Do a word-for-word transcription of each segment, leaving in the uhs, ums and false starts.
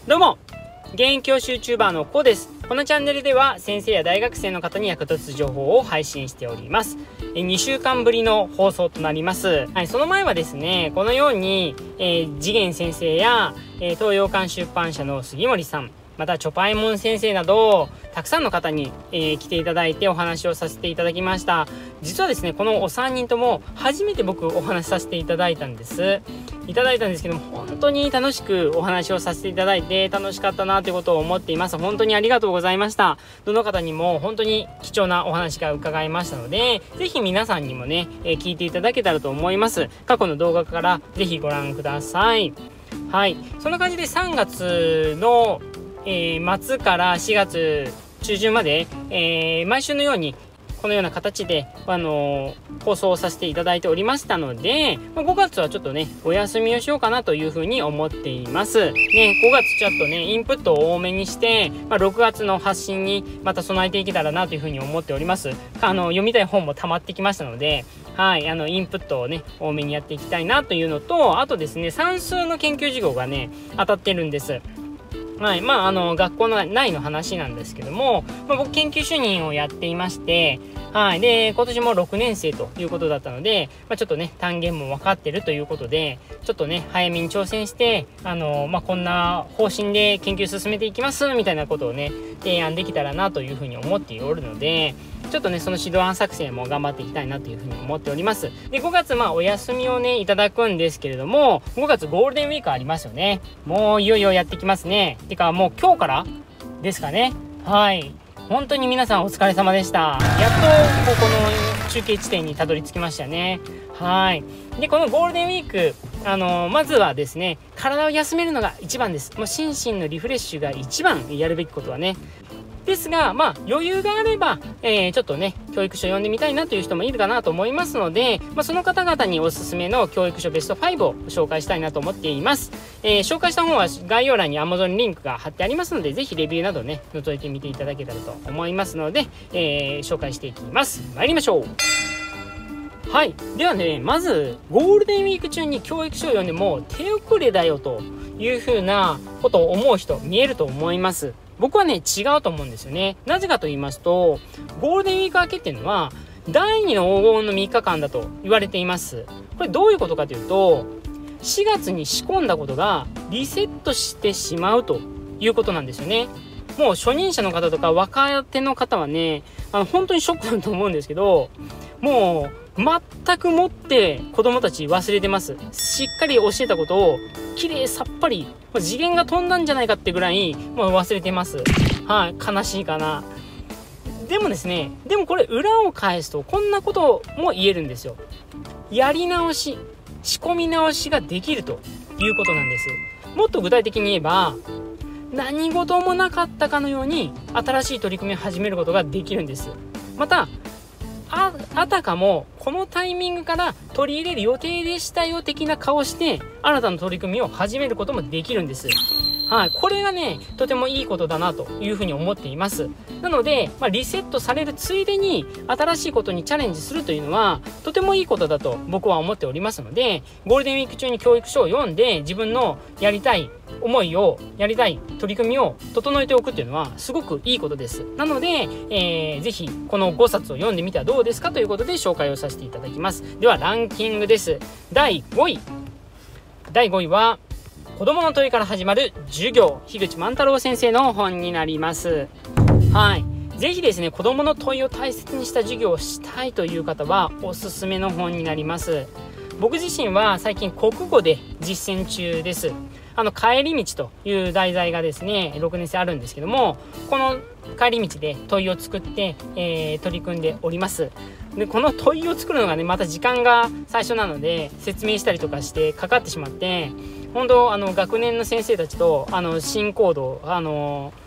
どうも、現役教師 YouTuber のこうです。このチャンネルでは先生や大学生の方に役立つ情報を配信しております。にしゅうかんぶりの放送となります。はい、その前はですね、このように、えー、次元先生や、えー、東洋館出版社の杉森さん、またチョパイモン先生などたくさんの方に、えー、来ていただいてお話をさせていただきました。実はですね、このおさんにんとも初めて僕お話しさせていただいたんですいただいたんですけども、本当に楽しくお話をさせていただいて楽しかったなということを思っています。本当にありがとうございました。どの方にも本当に貴重なお話が伺いましたので、ぜひ皆さんにもね、えー、聞いていただけたらと思います。過去の動画からぜひご覧ください。はい、そんな感じでさんがつのえー、末からしがつちゅうじゅんまで、えー、毎週のようにこのような形で、あのー、放送をさせていただいておりましたので、まあ、ごがつはちょっとねお休みをしようかなというふうに思っていますね。ごがつちょっとねインプットを多めにして、まあ、ろくがつの発信にまた備えていけたらなというふうに思っております。あの読みたい本も溜まってきましたので、はい、あのインプットをね多めにやっていきたいなというのと、あとですね、算数の研究授業がね当たってるんです。はい、まああの学校の内の話なんですけども、まあ、僕研究主任をやっていまして、はい、で今年もろくねんせいということだったので、まあ、ちょっとね単元も分かってるということで、ちょっとね早めに挑戦してあの、まあ、こんな方針で研究進めていきますみたいなことをね提案できたらなというふうに思っておるので、ちょっとねその指導案作成も頑張っていきたいなというふうに思っております。でごがつまあお休みをねいただくんですけれども、ごがつゴールデンウィークありますよね。もういよいよやってきますね。てかもう今日からですかね。はい、本当に皆さんお疲れ様でした。やっとここの中継地点にたどり着きましたね。はい。でこのゴールデンウィーク、あのー、まずはですね体を休めるのが一番です。もう心身のリフレッシュが一番やるべきことはね。ですが、まあ、余裕があれば、えー、ちょっとね、教育書読んでみたいなという人もいるかなと思いますので、まあ、その方々におすすめの教育書ベストファイブを紹介したいなと思っています。えー、紹介した本は概要欄に Amazon リンクが貼ってありますので、ぜひレビューなどね、覗いてみていただけたらと思いますので、えー、紹介していきます。参りましょう。はい。ではね、まず、ゴールデンウィーク中に教育書を読んでも手遅れだよというふうなことを思う人見えると思います。僕はね違うと思うんですよね。なぜかと言いますと、ゴールデンウィーク明けっていうのはだいにの黄金のみっかかんだと言われています。これどういうことかというと、しがつに仕込んだことがリセットしてしまうということなんですよね。もう初任者の方とか若手の方はね、あの本当にショックだと思うんですけど、もう全くもって子供たち忘れてます。しっかり教えたことをきれいさっぱり、次元が飛んだんじゃないかってぐらいもう忘れてます。はい、悲しいかな。でもですね、でもこれ裏を返すとこんなことも言えるんですよ。やり直し、仕込み直しができるということなんです。もっと具体的に言えば、何事もなかったかのように新しい取り組みを始めることができるんです。またあ, あたかもこのタイミングから取り入れる予定でしたよ的な顔して新たな取り組みを始めることもできるんです。はい、これがねとてもいいことだなというふうに思っています。なので、まあ、リセットされるついでに新しいことにチャレンジするというのはとてもいいことだと僕は思っておりますので、ゴールデンウィーク中に教育書を読んで自分のやりたい思いをやりたい取り組みを整えておくっていうのはすごくいいことです。なので、えー、ぜひこのごさつを読んでみてはどうですかということで紹介をさせていただきます。ではランキングです。だいごいだいごいは子供の問いから始まる授業、樋口万太郎先生の本になります。はい、ぜひですね子供の問いを大切にした授業をしたいという方はおすすめの本になります。僕自身は最近国語で実践中です。あの帰り道という題材がですねろくねんせいあるんですけども、この帰り道で問いを作って、えー、取り組んでおります。でこの問いを作るのがねまた時間が最初なので説明したりとかしてかかってしまって、本当あの学年の先生たちとあの進行度あの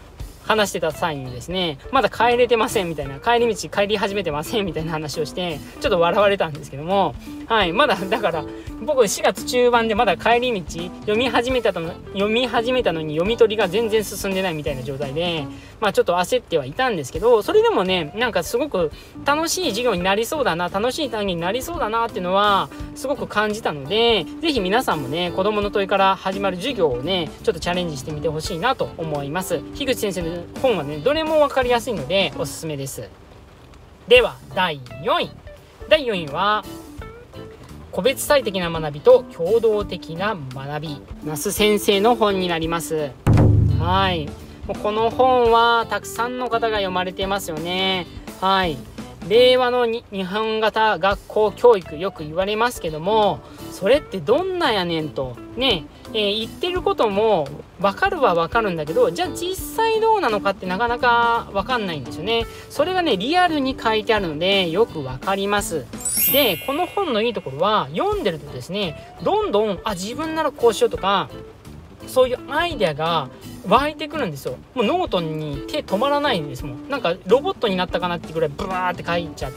話してた際にですね、まだ帰れてませんみたいな、帰り道帰り始めてませんみたいな話をして、ちょっと笑われたんですけども、はい、まだだから僕しがつ中盤でまだ帰り道読み始めたの読み始めたのに読み取りが全然進んでないみたいな状態で、まあちょっと焦ってはいたんですけど、それでもね、なんかすごく楽しい授業になりそうだな、楽しい単元になりそうだなっていうのはすごく感じたので、ぜひ皆さんもね、子供の問いから始まる授業をね、ちょっとチャレンジしてみてほしいなと思います。樋口先生の本はね、どれも分かりやすいのでおすすめです。ではだいよんい、だいよんいは個別最適な学びと共同的な学び、那須先生の本になります。はい、もうこの本はたくさんの方が読まれてますよね。はい、令和の日本型学校教育、よく言われますけども、それってどんなやねんとね、えー、言ってることも分かるは分かるんだけど、じゃあ実際どうなのかってなかなか分かんないんですよね。それがね、リアルに書いてあるのでよく分かります。で、この本のいいところは、読んでるとですね、どんどんあ自分ならこうしようとか、そういうアイデアが湧いてくるんですよ。もうノートに手止まらないんですもん。なんかロボットになったかなってぐらいブワーって書いちゃって、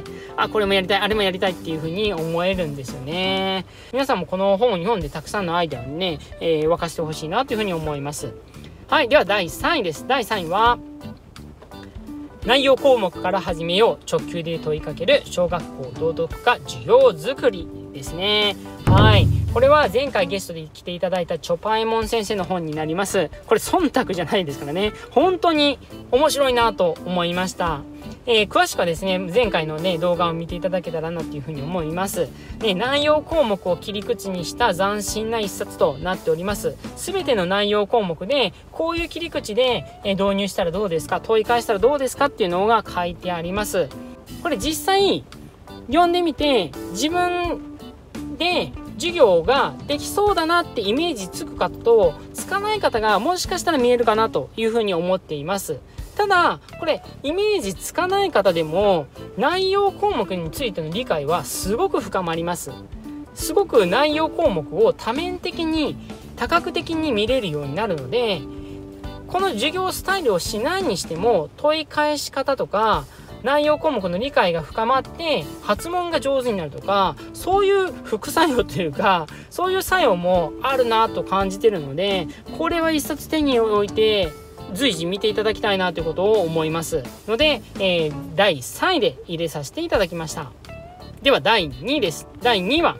あこれもやりたい、あれもやりたいっていう風に思えるんですよね。皆さんもこの本を読んでたくさんのアイデアをね、えー、沸かしてほしいなという風に思います。はい、ではだいさんいです。だいさんいは内容項目から始めよう、直球で問いかける小学校道徳科授業づくりですね。はい、これは前回ゲストで来ていただいたチョパエモン先生の本になります。これ忖度じゃないですからね、本当に面白いなと思いました。えー、詳しくはですね、前回のね動画を見ていただけたらなっていうふうに思います。ね、内容項目を切り口にした斬新な一冊となっております。すべての内容項目でこういう切り口で導入したらどうですか、問い返したらどうですかっていうのが書いてあります。これ実際読んでみて、自分で授業ができそうだなってイメージつく方とつかない方がもしかしたら見えるかなというふうに思っています。ただこれイメージつかない方でも内容項目についての理解はすごく深まります。すごく内容項目を多面的に多角的に見れるようになるので、この授業スタイルをしないにしても問い返し方とか内容項目の理解が深まって発問が上手になるとか、そういう副作用というか、そういう作用もあるなと感じてるので、これは一冊手に置いて随時見ていただきたいなということを思いますので、えー、だいさんいで入れさせていただきました。ではだいにいです。だいにいは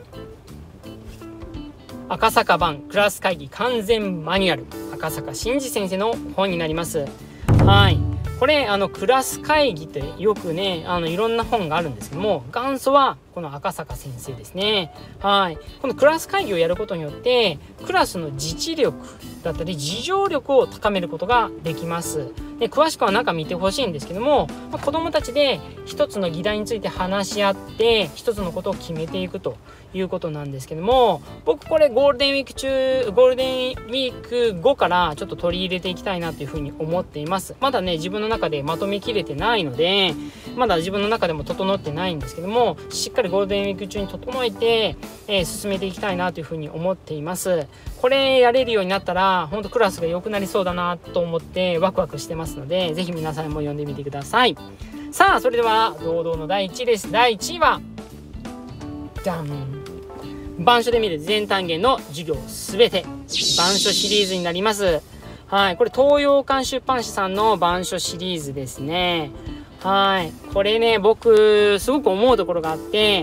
赤坂版クラス会議完全マニュアル、赤坂真嗣先生の本になります。はい、これあのクラス会議ってよくね、あのいろんな本があるんですけども、元祖はこの赤坂先生ですね。はい、このクラス会議をやることによってクラスの自治力だったり自助力を高めることができます。で、詳しくは中見てほしいんですけども、まあ、子どもたちで一つの議題について話し合って一つのことを決めていくということなんですけども、僕これゴールデンウィーク中ゴールデンウィーク後からちょっと取り入れていきたいなというふうに思っています。まだね自分の中でまとめきれてないので、まだ自分の中でも整ってないんですけども、しっかりゴールデンウィーク中に整えて、えー、進めていきたいなというふうに思っています。これやれるようになったら本当クラスが良くなりそうだなと思ってワクワクしてますので、ぜひ皆さんも読んでみてください。さあそれでは堂々のだいいちいです。だいいちいはじゃん、板書で見る全単元の授業すべて、板書シリーズになります。はい、これ東洋館出版社さんの板書シリーズですね。はい、これね僕すごく思うところがあって、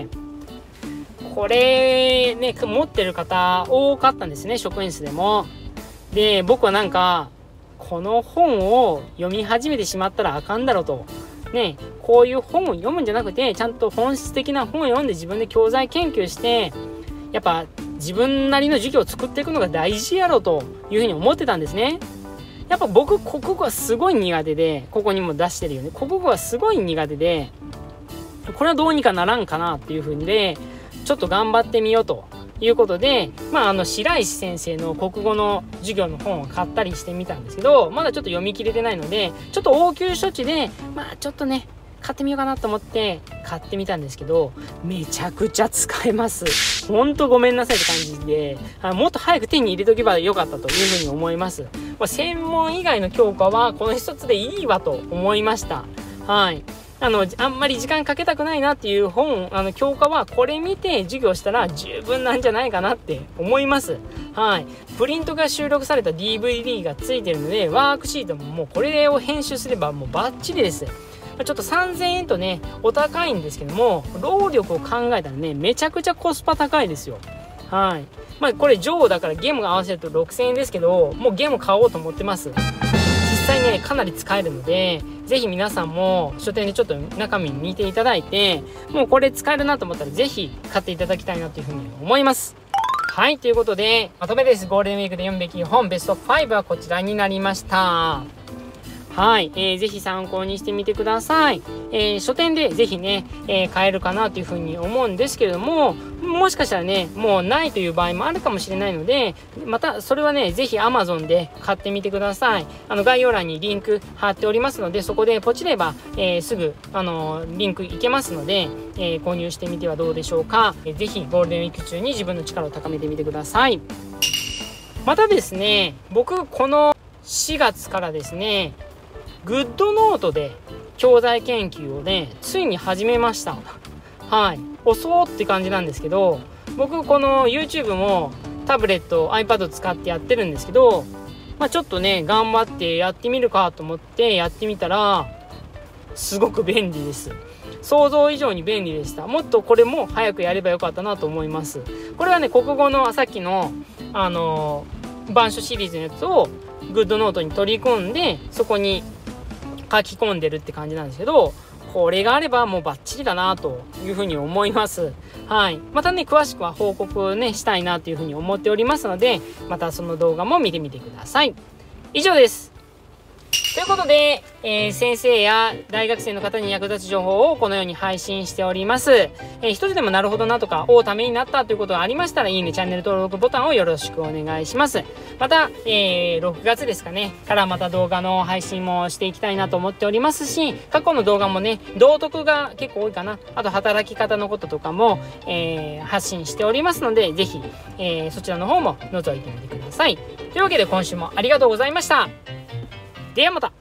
これね持ってる方多かったんですね、職員室でも。で、僕はなんかこの本を読み始めてしまったらあかんだろうとね、こういう本を読むんじゃなくてちゃんと本質的な本を読んで自分で教材研究して、やっぱ自分なりの授業を作っていくのが大事やろというふうに思ってたんですね。やっぱ僕国語はすごい苦手で、ここにも出してるよね、国語はすごい苦手で、これはどうにかならんかなっていうふうでちょっと頑張ってみようということで、まああの白石先生の国語の授業の本を買ったりしてみたんですけど、まだちょっと読み切れてないので、ちょっと応急処置でまあちょっとね買ってみようかなと思って買ってみたんですけど、めちゃくちゃ使えます。ほんとごめんなさいって感じで、あもっと早く手に入れとけばよかったというふうに思います。まあ、専門以外の教科はこの一つでいいわと思いました。はい。あの、あんまり時間かけたくないなっていう本、あの、教科はこれ見て授業したら十分なんじゃないかなって思います。はい。プリントが収録された ディーブイディー がついてるので、ワークシートももうこれを編集すればもうバッチリです。ちょっとさんぜんえんとね、お高いんですけども、労力を考えたらね、めちゃくちゃコスパ高いですよ。はい。まあこれジョーだからゲームが合わせるとろくせんえんですけど、もうゲーム買おうと思ってます。実際ね、かなり使えるので、ぜひ皆さんも書店でちょっと中身見ていただいて、もうこれ使えるなと思ったらぜひ買っていただきたいなというふうに思います。はい、ということで、まとめです。ゴールデンウィークで読むべき本ベストファイブはこちらになりました。はい、えー、ぜひ参考にしてみてください。えー、書店でぜひね、えー、買えるかなというふうに思うんですけれども、もしかしたらね、もうないという場合もあるかもしれないので、またそれはね、ぜひ Amazon で買ってみてください。あの概要欄にリンク貼っておりますので、そこでポチれば、えー、すぐあのリンクいけますので、えー、購入してみてはどうでしょうか。えー、ぜひゴールデンウィーク中に自分の力を高めてみてください。またですね、僕このしがつからですね、グッドノートで教材研究をね、ついに始めました。はい。遅って感じなんですけど、僕この YouTube もタブレット、iPad 使ってやってるんですけど、まあちょっとね、頑張ってやってみるかと思ってやってみたら、すごく便利です。想像以上に便利でした。もっとこれも早くやればよかったなと思います。これはね、国語のさっきの、あのー、板書シリーズのやつをグッドノートに取り込んで、そこに書き込んでるって感じなんですけど、これがあればもうバッチリだなというふうに思います。はい。またね、詳しくは報告ね、したいなというふうに思っておりますので、またその動画も見てみてください。以上です。ということで、えー、先生や大学生の方に役立つ情報をこのように配信しております。えー、一つでもなるほどなとか、おためになったということがありましたら、いいね、チャンネル登録ボタンをよろしくお願いします。また、えー、ろくがつですかね、からまた動画の配信もしていきたいなと思っておりますし、過去の動画もね、道徳が結構多いかな。あと、働き方のこととかも、えー、発信しておりますので、ぜひ、えー、そちらの方も覗いてみてください。というわけで、今週もありがとうございました。ではまた。